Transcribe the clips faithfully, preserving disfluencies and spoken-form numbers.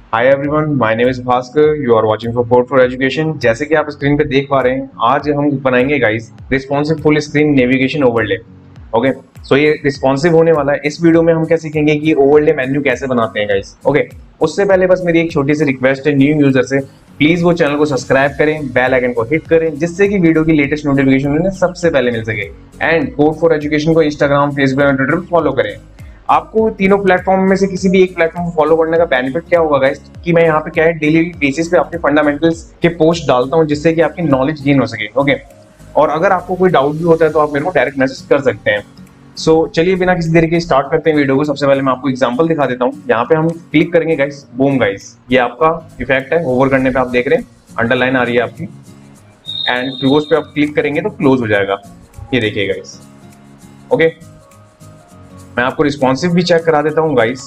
Hi everyone, my name is Bhaskar. You are watching for code for education. जैसे कि आप screen पे देख पा रहे हैं, आज हम बनाएंगे guys responsive full screen navigation overlay. Okay, so ये रिस्पॉन्सिव होने वाला है। इस वीडियो में हम क्या सीखेंगे कि ओवरले मेन्यू कैसे बनाते हैं गाइस। ओके, उससे पहले बस मेरी एक छोटी सी रिक्वेस्ट है न्यू यूजर से, प्लीज वो चैनल को सब्सक्राइब करें, बेल आइकन को हिट करें, जिससे कि वीडियो की लेटेस्ट नोटिफिकेशन उन्हें सबसे पहले मिल सके। एंड कोड फॉर एजुकेशन को इंस्टाग्राम, फेसबुक और ट्विटर पर फॉलो करें। आपको तीनों प्लेटफॉर्म में से किसी भी एक प्लेटफॉर्म को फॉलो करने का बेनिफिट क्या होगा गाइस, कि मैं यहाँ पे क्या है डेली बेसिस पे आपके फंडामेंटल्स के पोस्ट डालता हूँ, जिससे कि आपकी नॉलेज गेन हो सके। ओके, और अगर आपको कोई डाउट भी होता है तो आप मेरे को डायरेक्ट मैसेज कर सकते हैं। सो so, चलिए बिना किसी देरी के स्टार्ट करते हैं वीडियो को। सबसे पहले मैं आपको एग्जांपल दिखा देता हूँ। यहाँ पे हम क्लिक करेंगे गाइस, बूम गाइस, ये आपका इफेक्ट है। ओवर करने पे आप देख रहे हैं अंडरलाइन आ रही है आपकी, एंड क्लोज पे आप क्लिक करेंगे तो क्लोज हो जाएगा। ये देखिए गाइस। ओके, मैं आपको रिस्पॉन्सिव भी चेक करा देता हूँ गाइस,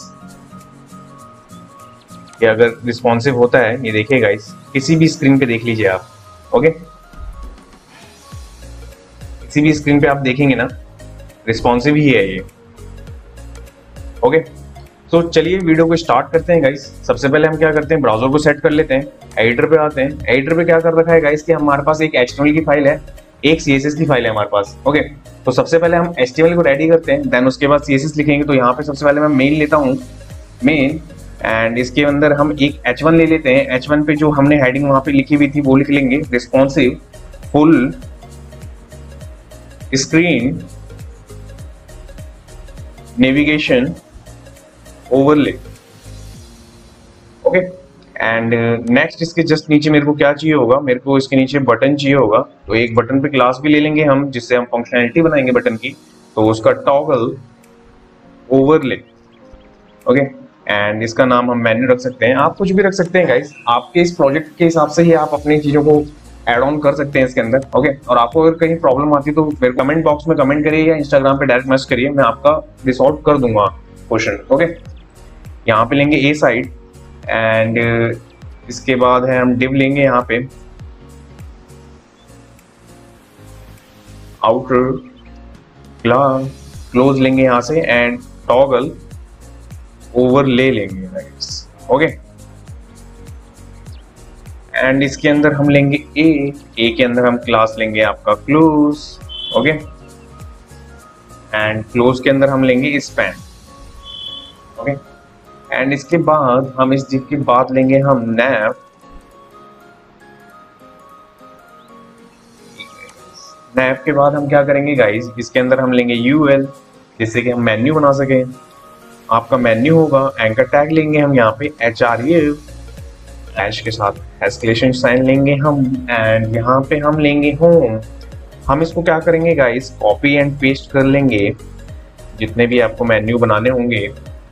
कि अगर रिस्पॉन्सिव होता है। ये देखिए गाइस, किसी भी स्क्रीन पे देख लीजिए आप। ओके, किसी भी स्क्रीन पे आप देखेंगे ना, रिस्पॉन्सिव ही है ये। ओके, तो चलिए वीडियो को स्टार्ट करते हैं गाइस। सबसे पहले हम क्या करते हैं, ब्राउजर को सेट कर लेते हैं, एडिटर पे आते हैं। एडिटर पे क्या कर रखा है गाइस कि हमारे पास एक एच टी एम एल की फाइल है, एक सी एस एस की फाइल है हमारे पास। ओके, तो सबसे पहले हम एच टी एम एल को रेडी करते हैं, देन उसके बाद सी एस एस लिखेंगे। तो यहाँ पे सबसे पहले मैं मेन लेता हूँ, मेन, एंड इसके अंदर हम एक एच वन ले लेते हैं। एच वन पे जो हमने हेडिंग वहां पे लिखी हुई थी वो लिख लेंगे, responsive full screen navigation overlay. Okay, and next इसके जस्ट नीचे मेरे को क्या चाहिए होगा, मेरे को इसके नीचे बटन चाहिए होगा। तो एक बटन पे क्लास भी ले लेंगे हम, जिससे हम फंक्शनैलिटी बनाएंगे बटन की। तो उसका टॉगल ओवरले। ओके, एंड इसका नाम हम मेन्यू रख सकते हैं। आप कुछ भी रख सकते हैं गाइस, आपके इस प्रोजेक्ट के हिसाब से ही आप अपनी चीजों को एड ऑन कर सकते हैं इसके अंदर। ओके, और आपको अगर कहीं प्रॉब्लम आती है तो मेरे कमेंट बॉक्स में कमेंट करिए या इंस्टाग्राम पे डायरेक्ट मैसेज करिए, मैं आपका रिसॉल्व कर दूंगा क्वेश्चन। ओके, यहाँ पे लेंगे ए साइड, एंड इसके बाद है हम डिव लेंगे यहाँ पे, आउटर क्लास क्लोज लेंगे यहाँ से, एंड टॉगल ओवर ले लेंगे गाइस। ओके, एंड इसके अंदर हम लेंगे ए ए के अंदर हम क्लास लेंगे आपका क्लोज। ओके, एंड क्लोज के अंदर हम लेंगे स्पैन। ओके, एंड इसके बाद हम इस दिख के बाद लेंगे हम नैव। नैव के बाद हम क्या करेंगे गाइस, इसके अंदर हम लेंगे यूएल, जिससे कि हम मेन्यू बना सकें। आपका मेन्यू होगा, एंकर टैग लेंगे हम यहाँ पे एच आर यू हैश के साथ, एस्केलेशन साइन लेंगे हम, एंड यहाँ पे हम लेंगे होम। हम इसको क्या करेंगे गाइस, कॉपी एंड पेस्ट कर लेंगे जितने भी आपको मेन्यू बनाने होंगे।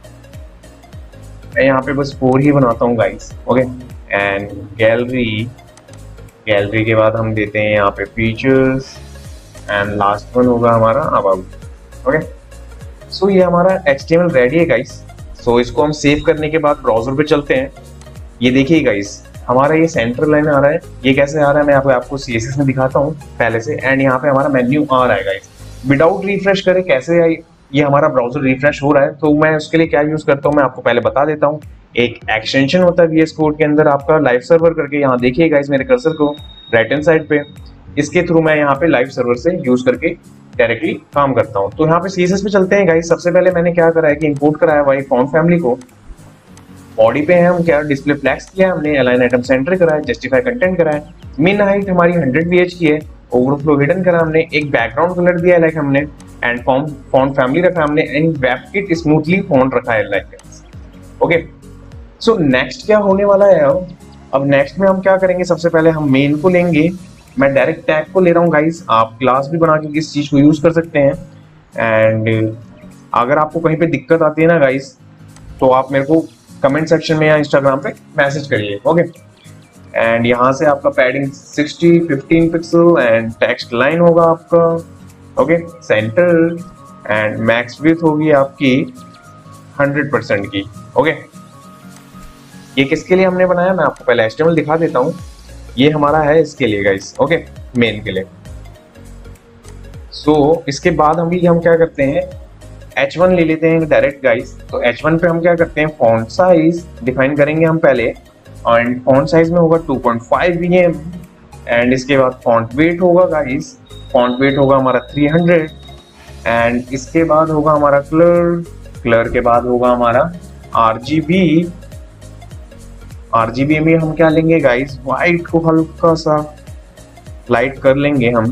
मैं यहाँ पे बस फोर ही बनाता हूँ guys. Okay, and gallery, gallery के बाद हम देते हैं यहाँ पे फीचर्स, एंड लास्ट वन होगा हमारा अबाउट। ओके, सो ये हमारा H T M L ready है गाइस। सो इसको हम सेव करने के बाद ब्राउजर पे चलते हैं। ये देखिए गाइस, हमारा ये सेंटर लाइन आ रहा है। ये कैसे आ रहा है मैं आपको आपको सी एस एस में दिखाता हूँ पहले से, एंड यहाँ पे हमारा मेन्यू आ रहा है गाइस। विदाउट रिफ्रेश करे कैसे आई, ये हमारा ब्राउजर रिफ्रेश हो रहा है, तो मैं उसके लिए क्या यूज करता हूँ मैं आपको पहले बता देता हूँ। एक एक्सटेंशन होता है वी एस कोड के अंदर आपका लाइव सर्वर करके, यहाँ देखिए गाइस मेरे कर्सर को राइट हैंड साइड पे, इसके थ्रू मैं यहाँ पे लाइव सर्वर से यूज करके डायरेक्टली काम करता हूँ। तो यहाँ पे सीएसएस पे चलते हैं गाइस। सबसे पहले मैंने क्या करा है कि इंपोर्ट कराया हुआ एक फॉन्ट फैमिली को। बॉडी पे है हम क्या डिस्प्ले फ्लैक्स किया हमने, अलाइन आइटम सेंटर कराया, जस्टिफाई कंटेंट कराया, मिन हाइट हमारी हंड्रेड वी एच की है, ओवरफ्लो हिडन करा हमने, एक बैकग्राउंड कलर दिया है लाइक हमने, एंड फॉन्ट फॉन्ट फैमिली रखा हमने, एंड वेबकिट स्मूथली फॉन्ट रखा है लाइक। ओके, सो नेक्स्ट क्या होने वाला है अब अब नेक्स्ट में हम क्या करेंगे, सबसे पहले हम मेन को लेंगे। मैं डायरेक्ट टैग को ले रहा हूँ गाइस, आप क्लास भी बना के इस चीज को यूज कर सकते हैं। एंड अगर आपको कहीं पे दिक्कत आती है ना गाइस, तो आप मेरे को कमेंट सेक्शन में या इंस्टाग्राम पे मैसेज करिए। ओके, एंड यहाँ से आपका padding sixty fifteen pixel, and text line होगा आपका। Okay, centre, and max width होगी आपकी हंड्रेड परसेंट की। ओके, ये किसके लिए हमने बनाया मैं आपको पहले एच टी एम एल दिखा देता हूँ। ये हमारा है इसके लिए गाइस। ओके, मेन के लिए। सो so, इसके बाद हम भी हम क्या करते हैं, एच वन ले लेते हैं डायरेक्ट गाइस। तो एच वन पे हम क्या करते हैं, फॉन्ट साइज डिफाइन करेंगे हम पहले, एंड फॉन्ट साइज में होगा two point five E M, and इसके बाद फॉन्ट वेट होगा गाइस, फॉन्ट वेट होगा हमारा थ्री हंड्रेड, एंड इसके बाद होगा हमारा कलर, कलर के बाद होगा हमारा आरजीबी, आरजीबी में हम क्या लेंगे गाइस, व्हाइट को हल्का सा लाइट कर लेंगे हम,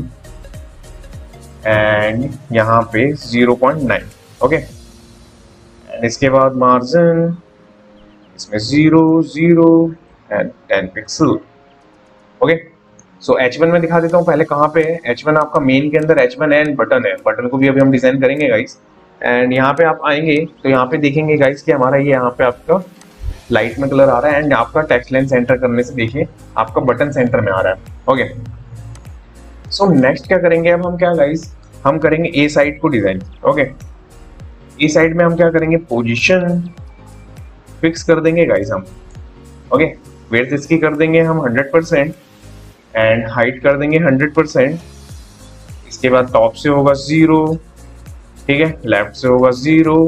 एंड यहाँ पे zero point nine, okay. And इसके बाद मार्जिन इसमें zero zero and ten pixel, okay. So H one में दिखा देता हूँ पहले कहाँ पे है। एच वन आपका मेन के अंदर एच वन है, बटन है, बटन को भी अभी हम डिजाइन करेंगे गाइस। एंड यहाँ पे आप आएंगे तो यहाँ पे देखेंगे गाइस कि हमारा ये यहाँ पे आपका लाइट में कलर आ रहा है, एंड आपका टेक्स्ट लाइन सेंटर करने से देखिए आपका बटन सेंटर में आ रहा है, ओके। सो नेक्स्ट क्या करेंगे अब हम, क्या गाइस, हम करेंगे ए साइड को डिजाइन, ओके। ए साइड में हम क्या करेंगे, पोजीशन फिक्स कर देंगे गाइस हम, ओके। विड्थ इसकी कर देंगे हम हंड्रेड परसेंट, एंड हाइट कर देंगे हंड्रेड परसेंट। इसके बाद टॉप से होगा जीरो, ठीक है, लेफ्ट से होगा जीरो,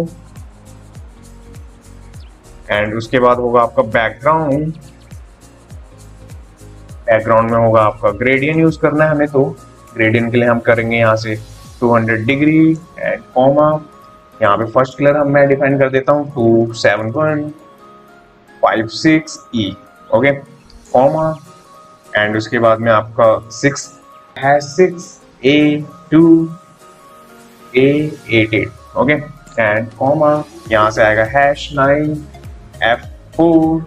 एंड उसके बाद होगा आपका बैकग्राउंड, बैकग्राउंड में होगा आपका ग्रेडियंट यूज करना है हमें, तो ग्रेडियंट के लिए हम करेंगे यहाँ से two hundred degree and comma, यहाँ पे फर्स्ट कलर हम मैं डिफाइन कर देता हूँ two seven one five six E, okay, comma, and उसके बाद में आपका सिक्स है six A two A eight eight, okay, and comma, यहाँ से आएगा hash nine F four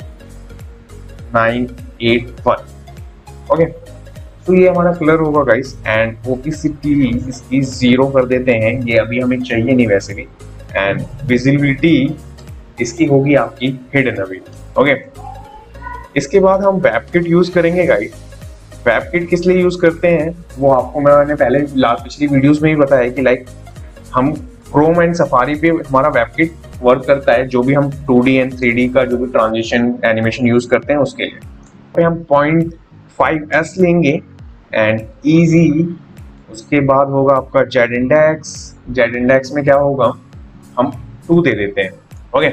nine eight one, okay. तो ये हमारा कलर होगा गाइस, एंड ओपेसिटी इसकी जीरो कर देते हैं, ये अभी हमें चाहिए नहीं वैसे भी, एंड विजिबिलिटी इसकी होगी आपकी हिडन अभी, ओके। इसके बाद हम वेबकिट यूज करेंगे गाइस। वेबकिट किस लिए यूज करते हैं वो आपको मैंने पहले लास्ट पिछली वीडियोस में ही बताया कि लाइक हम क्रोम एंड सफारी पे हमारा वेबकिट वर्क करता है, जो भी हम two D and three D का जो भी ट्रांजिशन एनिमेशन यूज करते हैं उसके लिए। तो हम पॉइंट फाइव एस लेंगे एंड इजी, उसके बाद होगा आपका जेड इंडेक्स, जेड इंडेक्स में क्या होगा, हम टू दे देते हैं, ओके।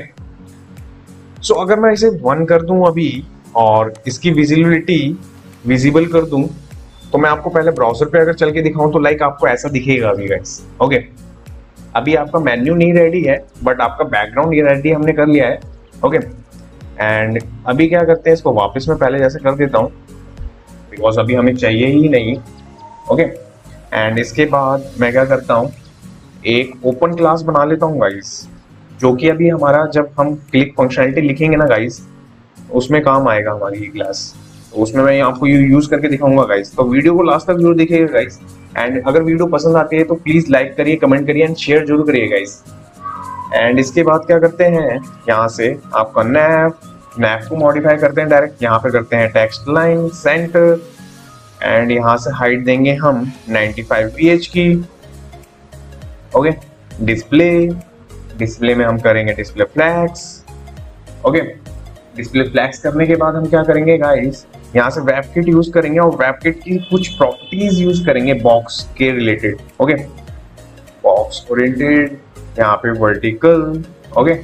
सो अगर मैं इसे वन कर दूं अभी और इसकी विजिबिलिटी विजिबल कर दूं, तो मैं आपको पहले ब्राउजर पे अगर चल के दिखाऊं तो लाइक आपको ऐसा दिखेगा अभी गाइस, ओके। अभी आपका मेन्यू नहीं रेडी है, बट आपका बैकग्राउंड ये रेडी हमने कर लिया है, ओके। एंड अभी क्या करते हैं, इसको वापस में पहले जैसे कर देता हूँ बिकॉज अभी हमें चाहिए ही नहीं, ओके। एंड इसके बाद मैं क्या करता हूँ, एक ओपन क्लास बना लेता हूँ गाइस, जो कि अभी हमारा जब हम क्लिक फंक्शनलिटी लिखेंगे ना गाइस उसमें काम आएगा हमारी ये क्लास। तो उसमें मैं आपको यूज करके दिखाऊंगा गाइस, तो वीडियो को लास्ट तक जरूर देखिएगा गाइस। एंड अगर वीडियो पसंद आती है तो प्लीज लाइक करिए, कमेंट करिए एंड शेयर जरूर करिए गाइस। एंड इसके बाद क्या करते हैं, यहाँ से आपका नैप नैप को मॉडिफाई करते हैं डायरेक्ट, यहाँ पे करते हैं टेक्स्ट लाइन सेंटर, एंड यहाँ से हाइट देंगे हम नाइंटी फाइव पी एच की, ओके। डिस्प्ले डिस्प्ले में हम करेंगे display flex, okay. Display flex करने के बाद हम क्या करेंगे गाइस, यहाँ से वेबकिट यूज करेंगे और वेबकिट की कुछ प्रॉपर्टीज यूज करेंगे बॉक्स के रिलेटेड, ओके। बॉक्स ओरिएंटेड, यहाँ पे वर्टिकल, ओके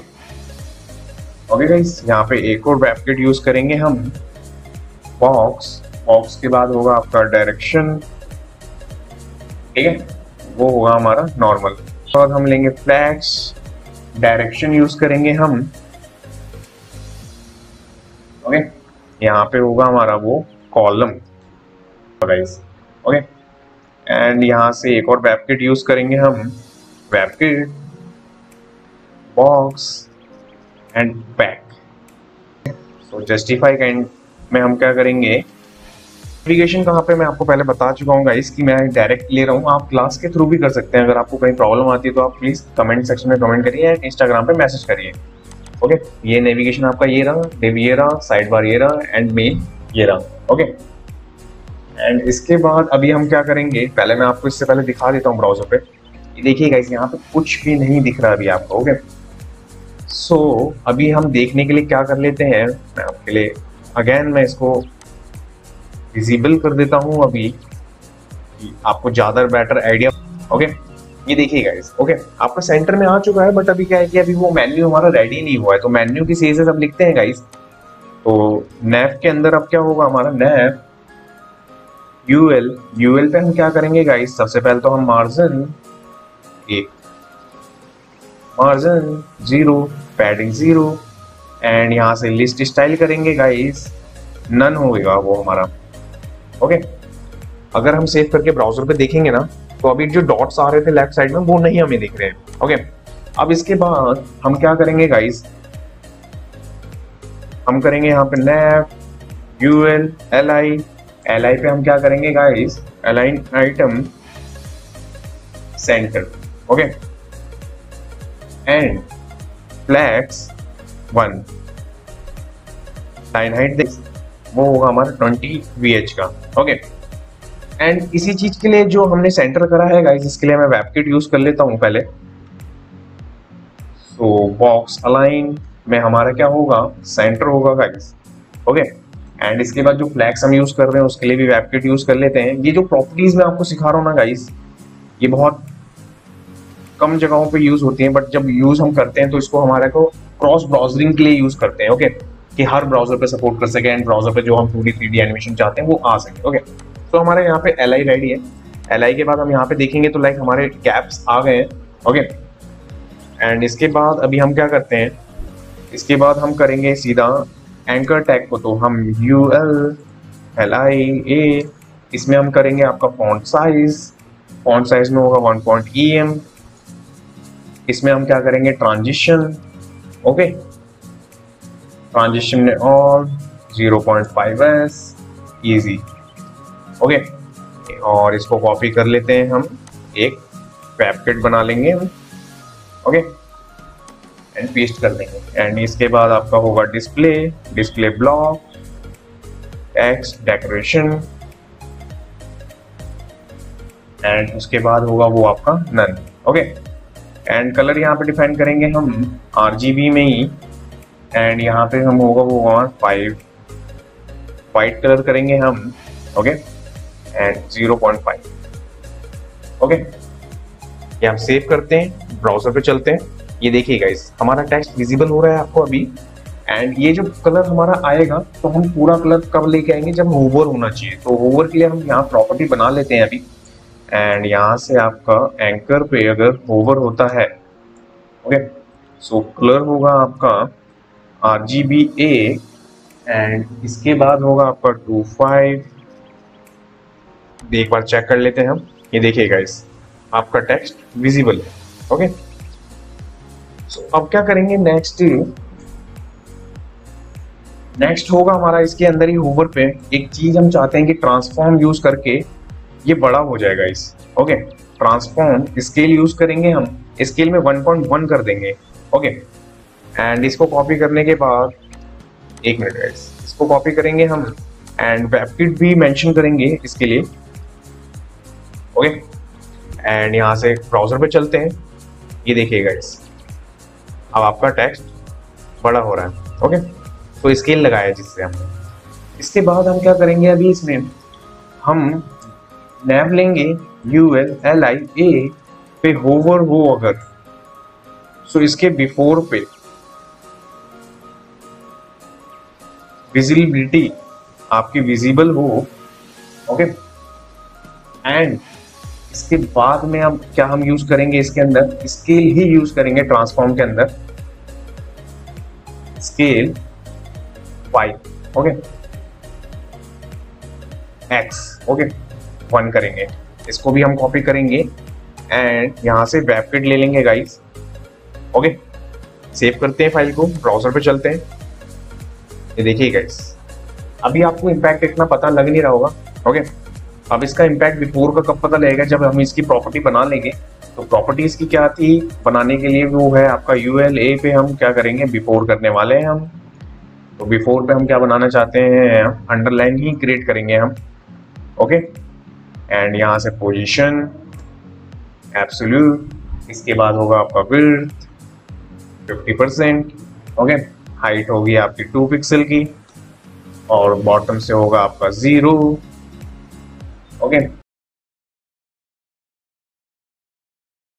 ओके गाइस। यहाँ पे एक और वेबकिट यूज करेंगे हम बॉक्स, बॉक्स के बाद होगा आपका डायरेक्शन, ठीक है, वो होगा हमारा नॉर्मल। और हम लेंगे फ्लैग्स, डायरेक्शन यूज करेंगे हम, ओके। यहाँ पे होगा हमारा वो कॉलम गाइस, ओके। एंड यहाँ से एक और वेबकिट यूज करेंगे हम, वेबकिट बॉक्स एंड बैक। तो जस्टिफाई काइंड में हम क्या करेंगे, नेविगेशन कहाँ पे मैं आपको पहले बता चुका हूँ गाइस कि मैं डायरेक्ट ले रहा हूँ, आप क्लास के थ्रू भी कर सकते हैं। अगर आपको कहीं प्रॉब्लम आती है तो आप प्लीज कमेंट सेक्शन में कमेंट करिए एंड इंस्टाग्राम पे मैसेज करिए, ओके। ये नेविगेशन आपका ये रहा, डिव ये रहा, साइड बार ये रहा एंड मेन ये रहा, ओके। एंड इसके बाद अभी हम क्या करेंगे, पहले मैं आपको इससे पहले दिखा देता हूँ ब्राउजर पे, देखिए गाइस यहाँ पे कुछ भी नहीं दिख रहा अभी आपको, ओके। सो so, अभी हम देखने के लिए क्या कर लेते हैं, मैं आपके लिए अगेन मैं इसको विजिबल कर देता हूँ अभी, आपको ज्यादा बेटर आइडिया, ओके। ये देखिए गाइस, ओके आपका सेंटर में आ चुका है, बट अभी क्या है कि अभी वो मेन्यू हमारा रेडी नहीं हुआ है, तो मेन्यू की सी एस एस हम लिखते हैं गाइस। तो नैव के अंदर अब क्या होगा हमारा, नैव यूएल, यूएल पे हम क्या करेंगे गाइस, सबसे पहले तो हम मार्जिन एक, margin zero, padding zero, and यहाँ से लिस्ट स्टाइल करेंगे गाइस, नन होगा वो हमारा। ओके अगर हम सेव करके ब्राउजर पे देखेंगे ना, तो अभी जो डॉट्स आ रहे थे लेफ्ट साइड में वो नहीं हमें दिख रहे हैं। ओके अब इसके बाद हम क्या करेंगे गाइस, हम करेंगे यहाँ पे nav UL L I, L I पे हम क्या करेंगे guys, align item centre. Okay and flex one, line height देख वो होगा हमारा ट्वेंटी वी एच का। ओके एंड इसी चीज के लिए जो हमने सेंटर करा है गाइस, इसके लिए मैं वेबकिट यूज कर लेता हूं पहले। तो बॉक्स अलाइन में हमारा क्या होगा, सेंटर होगा गाइस। ओके एंड इसके बाद जो फ्लैग्स हम यूज कर रहे हैं उसके लिए भी वेबकिट यूज कर लेते हैं। ये जो प्रॉपर्टीज मैं आपको सिखा रहा हूँ ना गाइस, ये बहुत कम जगहों पे यूज होती हैं, बट जब यूज हम करते हैं तो इसको हमारे को क्रॉस ब्राउजरिंग के लिए यूज करते हैं। Okay okay? कि हर ब्राउजर पे सपोर्ट कर सके एंड ब्राउजर पे जो हम two D three D animation चाहते हैं वो आ सके। Okay okay? तो हमारे यहाँ पे एल आई रेडी है, एल आई के बाद हम यहाँ पे देखेंगे तो लाइक हमारे कैप्स आ गए हैं। ओके एंड इसके बाद अभी हम क्या करते हैं, इसके बाद हम करेंगे सीधा एंकर टैग को, तो हम U L L I A, इसमें हम करेंगे आपका फॉन्ट साइज, फॉन्ट साइज में होगा वन पॉइंट ई एम, इसमें हम क्या करेंगे ट्रांजिशन। ओके ट्रांजिशन में और zero point five S ease. Okay और इसको कॉपी कर लेते हैं, हम एक वेबकिट बना लेंगे। ओके एंड पेस्ट कर देंगे एंड इसके बाद आपका होगा display, display block, text, decoration and उसके बाद होगा वो आपका नन। ओके एंड कलर यहाँ पे डिफाइन करेंगे हम आरजीबी में ही, एंड यहाँ पे हम होगा वो फाइव, वाइट कलर करेंगे हम। Okay and zero point five. Okay ये हम सेव करते हैं, ब्राउजर पे चलते हैं। ये देखिए गाइस हमारा टेक्स्ट विजिबल हो रहा है आपको अभी, एंड ये जो कलर हमारा आएगा तो हम पूरा कलर कब लेके आएंगे, जब होवर होना चाहिए। तो होवर के लिए हम यहाँ प्रॉपर्टी बना लेते हैं अभी, एंड यहाँ से आपका एंकर पे अगर होवर होता है, ओके सो कलर होगा आपका R G B A, and इसके बाद होगा आपका टू फाइव। एक बार चेक कर लेते हैं हम, ये देखिए गाइस आपका टेक्स्ट विजिबल है। ओके सो अब क्या करेंगे नेक्स्ट, नेक्स्ट होगा हमारा इसके अंदर ही होवर पे एक चीज हम चाहते हैं कि ट्रांसफॉर्म यूज करके ये बड़ा हो जाएगा इस। ओके ट्रांसफॉर्म स्केल यूज करेंगे हम, स्केल में वन पॉइंट वन कर देंगे। ओके एंड इसको कॉपी करने के बाद एक मिनट गाइस, इसको कॉपी करेंगे हम एंड वेबकिट भी मेंशन करेंगे इसके लिए। ओके एंड यहाँ से ब्राउजर पे चलते हैं, ये देखिए गाइस अब आपका टेक्स्ट बड़ा हो रहा है। ओके तो स्केल लगाया जिससे हमने, इसके बाद हम क्या करेंगे अभी इसमें हम नैव लेंगे U L L I A पे होवर हो अगर, सो इसके बिफोर पे विजिबिलिटी आपकी विजिबल हो। ओके एंड इसके बाद में अब क्या हम यूज करेंगे, इसके अंदर स्केल ही यूज करेंगे ट्रांसफॉर्म के अंदर, scale five. Okay X, okay one करेंगे, इसको भी हम कॉपी करेंगे एंड यहां से वेबकिट ले लेंगे गाइस। ओके सेव करते हैं फाइल को, ब्राउजर पे चलते हैं। ये देखिए गाइस अभी आपको इम्पैक्ट इतना पता लग नहीं रहा होगा। ओके अब इसका इम्पैक्ट बिफोर का कब पता लगेगा, जब हम इसकी प्रॉपर्टी बना लेंगे। तो प्रॉपर्टीज की क्या थी बनाने के लिए, वो है आपका यू एल ए पे हम क्या करेंगे, बिफोर करने वाले हैं हम। तो बिफोर पे हम क्या बनाना चाहते हैं, अंडरलाइन ही क्रिएट करेंगे हम। ओके एंड यहाँ से पोजीशन एब्सोल्यूट, इसके बाद होगा आपका width fifty percent. Okay height होगी आपकी टू पिक्सल की और बॉटम से होगा आपका जीरो। ओके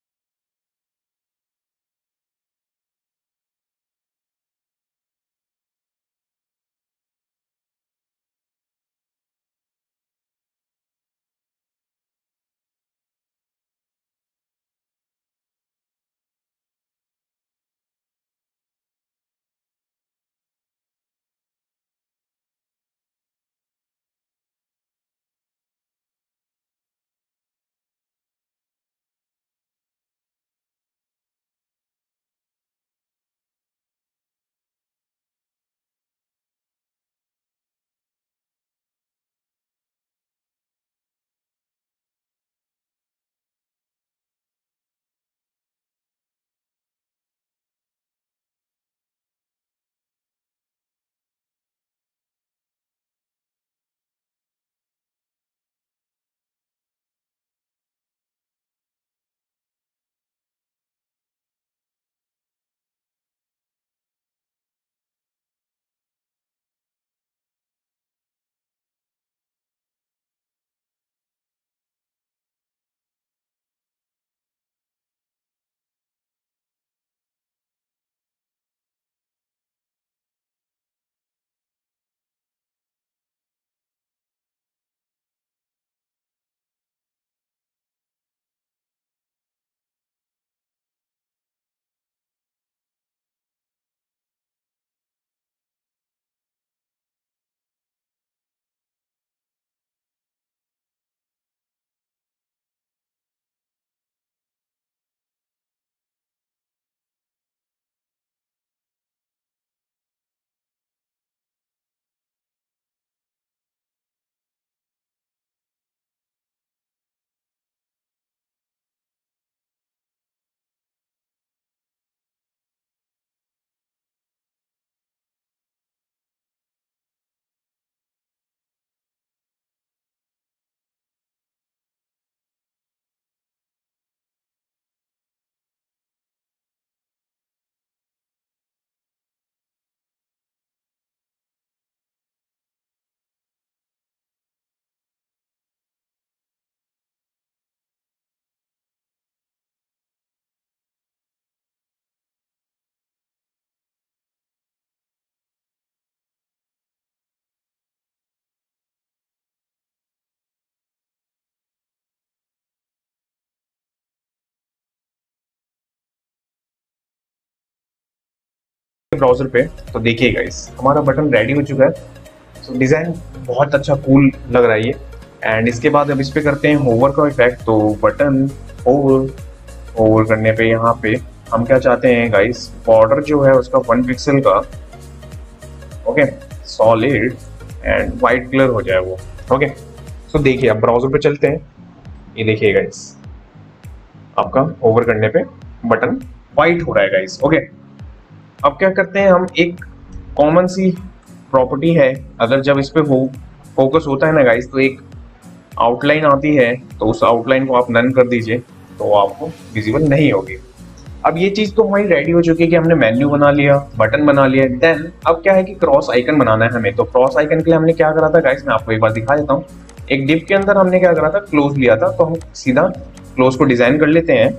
ब्राउजर पे तो देखिए गाइस हमारा बटन रेडी हो चुका है। तो डिज़ाइन बहुत अच्छा कूल लग रहा है ये। एंड इसके बाद अब इस पे करते हैं होवर का इफेक्ट। तो बटन होवर होवर करने पे यहाँ पे हम क्या चाहते हैं गाइस, बॉर्डर जो है उसका वन पिक्सल का okay solid and white colour हो जाए वो। ओके सो देखिए अब ब्राउजर पे चलते हैं। ये देखिए गाइस आपका ओवर करने पे बटन वाइट हो रहा है गाइस। ओके अब क्या करते हैं हम, एक कॉमन सी प्रॉपर्टी है, अगर जब इस पे हो फोकस होता है ना गाइस तो एक आउटलाइन आती है, तो उस आउटलाइन को आप नन कर दीजिए तो आपको विजिबल नहीं होगी। अब ये चीज तो हमारी रेडी हो चुकी है कि हमने मेन्यू बना लिया, बटन बना लिया। देन अब क्या है कि क्रॉस आइकन बनाना है हमें। तो क्रॉस आइकन के लिए हमने क्या करा था गाइस, मैं आपको एक बार दिखा देता हूँ। एक डिव के अंदर हमने क्या करा था, क्लोज लिया था। तो हम सीधा क्लोज को डिजाइन कर लेते हैं,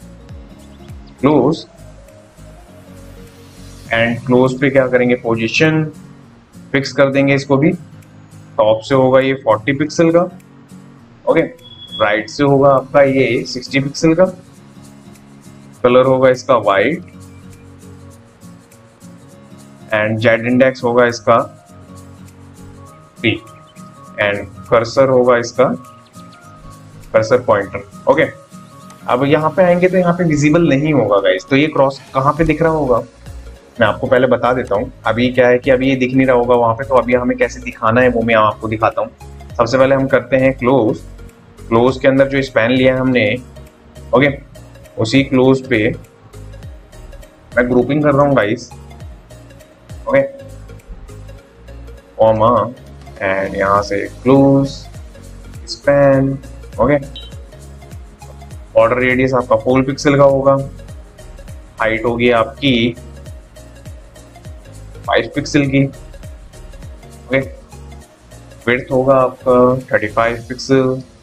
क्लोज एंड क्लोज पे क्या करेंगे, पोजीशन फिक्स कर देंगे इसको भी। टॉप से होगा ये चालीस पिक्सल का, ओके राइट से होगा आपका ये साठ पिक्सल का, कलर होगा इसका वाइट एंड जेड इंडेक्स होगा इसका थ्री एंड कर्सर होगा इसका कर्सर पॉइंटर। ओके अब यहाँ पे आएंगे तो यहाँ पे विजिबल नहीं होगा गाइस। तो ये क्रॉस कहाँ पे दिख रहा होगा मैं आपको पहले बता देता हूँ। अभी क्या है कि अभी ये दिख नहीं रहा होगा वहां पे, तो अभी हमें कैसे दिखाना है वो मैं आपको दिखाता हूँ। सबसे पहले हम करते हैं क्लोज। क्लोज के अंदर जो स्पैन लिया है हमने, ओके उसी क्लोज पे मैं ग्रुपिंग कर रहा हूँ गाइस, ओके कॉमा एंड यहाँ से close span. Okay border radius आपका फोर पिक्सल का होगा, हाइट होगी आपकी फाइव पिक्सल की, ओके विड्थ होगा आपका thirty five pixel,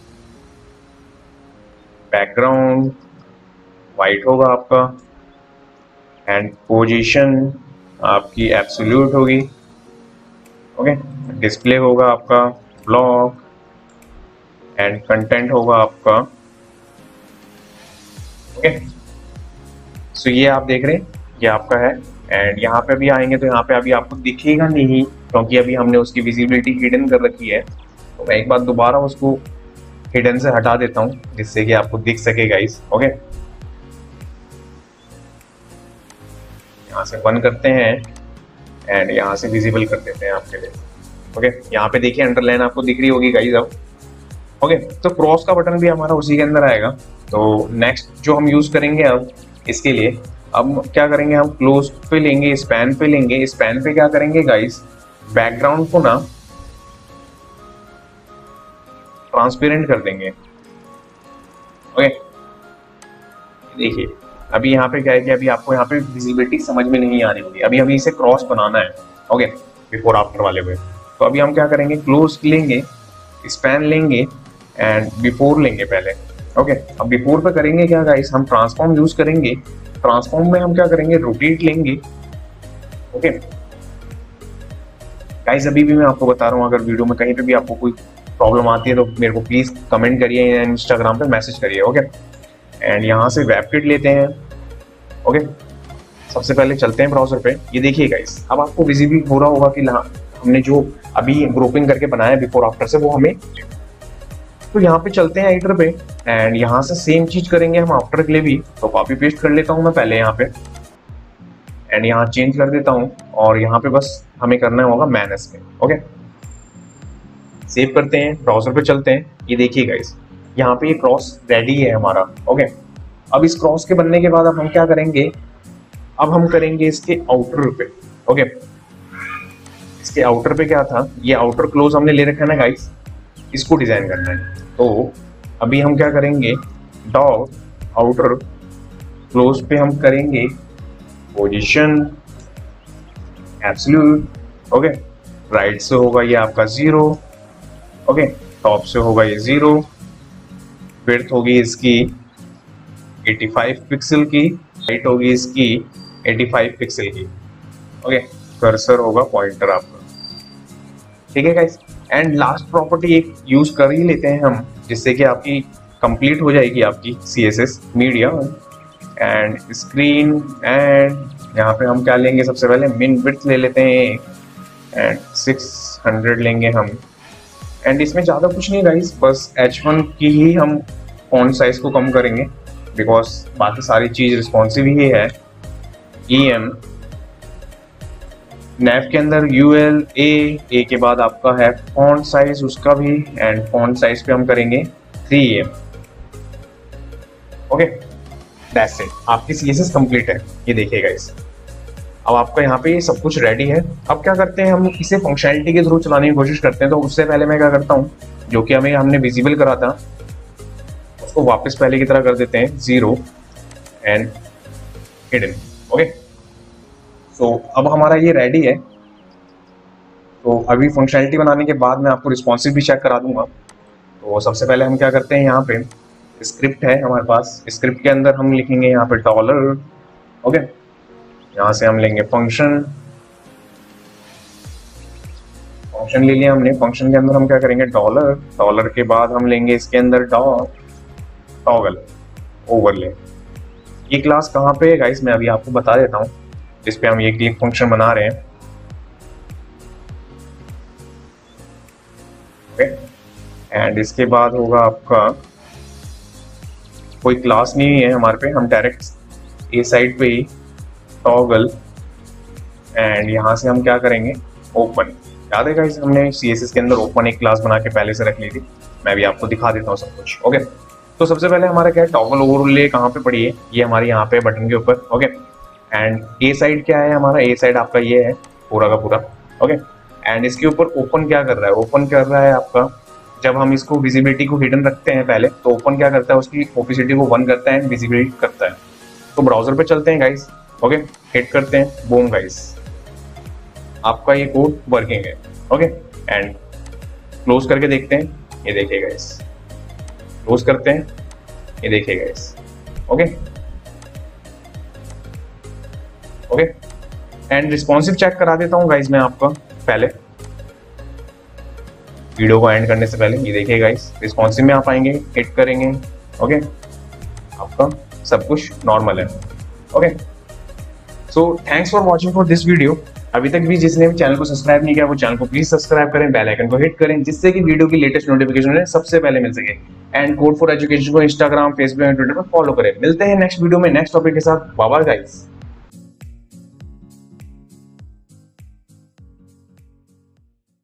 background white होगा आपका एंड पोजीशन आपकी एब्सोल्यूट होगी। ओके डिस्प्ले होगा आपका ब्लॉक एंड कंटेंट होगा आपका। ओके सो ये आप देख रहे हैं ये आपका है। एंड यहाँ पे भी आएंगे तो यहाँ पे अभी आपको दिखेगा नहीं क्योंकि अभी हमने उसकी विजिबिलिटी हिडन कर रखी है। तो मैं एक बार दोबारा उसको हिडन से हटा देता हूँ जिससे कि आपको दिख सके गाइस। ओके यहाँ से बंद करते हैं एंड यहाँ से विजिबल कर देते हैं आपके लिए। ओके यहाँ पे देखिए अंडरलाइन आपको दिख रही होगी गाइस अब। ओके तो क्रॉस का बटन भी हमारा उसी के अंदर आएगा। तो नेक्स्ट जो हम यूज करेंगे अब इसके लिए, अब क्या करेंगे हम क्लोज पे लेंगे, स्पैन पे लेंगे। स्पैन पे क्या करेंगे गाइस, बैकग्राउंड को ना ट्रांसपेरेंट कर देंगे। ओके देखिए अभी यहाँ पे क्या है कि अभी आपको यहाँ पे विजिबिलिटी समझ में नहीं आ रही होगी। अभी हमें इसे क्रॉस बनाना है, ओके बिफोर आफ्टर वाले में। तो अभी हम क्या करेंगे, क्लोज लेंगे, स्पैन लेंगे एंड बिफोर लेंगे पहले। ओके अब बिफोर पे करेंगे क्या गाइस, हम ट्रांसफॉर्म यूज करेंगे। ट्रांसफॉर्म में हम क्या करेंगे, रोटेट लेंगे। ओके गाइस अभी भी मैं आपको बता रहा हूँ, अगर वीडियो में कहीं पे भी आपको कोई प्रॉब्लम आती है तो मेरे को प्लीज कमेंट करिए या इंस्टाग्राम पे मैसेज करिए। ओके एंड यहाँ से वेबकिट लेते हैं। ओके सबसे पहले चलते हैं ब्राउजर पे। ये देखिए गाइस अब आपको विजिबल हो रहा होगा कि हमने जो अभी ग्रुपिंग करके बनाया बिफोर आफ्टर से वो हमें। तो यहाँ पे चलते हैं एडिटर पे एंड यहाँ से सेम चीज करेंगे हम आफ्टर के लिए भी। तो कॉपी पेस्ट कर लेता हूँ मैं पहले यहाँ पे एंड यहाँ चेंज कर देता हूँ और यहाँ पे बस हमें करना होगा मैनेज पे। ओके सेव करते हैं, ब्राउजर पे चलते हैं। ये देखिए गाइस यहाँ पे ये क्रॉस रेडी है हमारा। ओके अब इस क्रॉस के बनने के बाद अब हम क्या करेंगे, अब हम करेंगे इसके आउटर पे। ओके इसके आउटर पे क्या था, ये आउटर क्लोज हमने ले रखा है ना गाइस, इसको डिजाइन करना है। तो अभी हम क्या करेंगे, डॉट आउटर क्लोज पे हम करेंगे पोजीशन एब्सोल्यूट। ओके राइट से होगा ये आपका जीरो, ओके टॉप से होगा ये जीरो, विड्थ होगी इसकी पचासी पिक्सल की, हाइट होगी इसकी पचासी पिक्सल की। ओके कर्सर होगा पॉइंटर आपका, ठीक है गाइस। एंड लास्ट प्रॉपर्टी एक यूज कर ही लेते हैं हम जिससे कि आपकी कंप्लीट हो जाएगी आपकी C S S media and screen and यहाँ पे हम क्या लेंगे, सबसे पहले मिन विड्थ ले लेते हैं एंड सिक्स हंड्रेड लेंगे हम। एंड इसमें ज़्यादा कुछ नहीं गाइस, बस एच वन की ही हम फॉन्ट साइज को कम करेंगे बिकॉज बाकी सारी चीज़ रिस्पॉन्सिव ही है। ई एम नैव के अंदर यू एल ए ए के बाद आपका है फॉन्ट साइज उसका भी, एंड फॉन्ट साइज पे हम करेंगे three em. Okay that's it, आपकी सी एस एस कंप्लीट है। ये देखिए गाइस, अब आपका यहाँ पे सब कुछ रेडी है। अब क्या करते हैं, हम इसे फंक्शनैलिटी के थ्रू चलाने की कोशिश करते हैं। तो उससे पहले मैं क्या करता हूँ, जो कि हमें हमने विजिबल करा था उसको वापस पहले की तरह कर देते हैं zero and hidden. Okay so अब हमारा ये रेडी है। तो अभी फंक्शनैलिटी बनाने के बाद मैं आपको रिस्पॉन्सिव भी चेक करा दूंगा। तो सबसे पहले हम क्या करते हैं, यहाँ पे स्क्रिप्ट है हमारे पास, स्क्रिप्ट के अंदर हम लिखेंगे यहाँ पे डॉलर। ओके यहाँ से हम लेंगे फंक्शन, फंक्शन ले लिया हमने। फंक्शन के अंदर हम क्या करेंगे, डॉलर। डॉलर के बाद हम लेंगे इसके अंदर डॉट टॉगल ओवरले। ये क्लास कहाँ पे है गाइस, मैं अभी आपको बता देता हूँ, जिस पे हम ये क्लिक फंक्शन बना रहे हैं। ओके एंड इसके बाद होगा आपका, कोई क्लास नहीं है हमारे पे, हम डायरेक्ट ए साइड पे ही टॉगल एंड यहाँ से हम क्या करेंगे, ओपन। याद है गाइस, हमने सी एस एस के अंदर ओपन एक क्लास बना के पहले से रख ली थी। मैं भी आपको दिखा देता हूँ सब कुछ। ओके तो सबसे पहले हमारा क्या है, टॉगल ओवरले कहाँ पे पड़ी है, ये हमारी यहाँ पे बटन के ऊपर। ओके एंड ए साइड क्या है हमारा, ए साइड आपका ये है पूरा का पूरा। ओके एंड इसके ऊपर ओपन क्या कर रहा है, ओपन कर रहा है आपका, जब हम इसको विजिबिलिटी को हिडन रखते हैं पहले, तो ओपन क्या करता है, उसकी ओपेसिटी को वन करता है एंड विजिबिलिटी करता है। तो ब्राउजर पे चलते हैं गाइस। ओके हिट करते हैं, बूम गाइस, आपका ये कोड वर्किंग है। ओके एंड क्लोज करके देखते हैं, ये देखिए गाइस, क्लोज करते हैं, ये देखिए guys. Okay okay and responsive check करा देता हूँ गाइस मैं आपका पहले, वीडियो को एंड करने से पहले। ये देखिए गाइस, रिस्पॉन्सिव में आप आएंगे, हिट करेंगे। ओके आपका सब कुछ नॉर्मल है। Okay so thanks for watching for this video. अभी तक भी जिसने भी चैनल को सब्सक्राइब नहीं किया वो चैनल को प्लीज सब्सक्राइब करें, बेल आइकन को हिट करें, जिससे कि वीडियो की लेटेस्ट नोटिफिकेशन सबसे पहले मिल सके। एंड कोड फॉर एजुकेशन को इंस्टाग्राम, फेसबुक एंड ट्विटर पर फॉलो करें। मिलते हैं नेक्स्ट वीडियो में नेक्स्ट टॉपिक के साथ। Bye bye guys.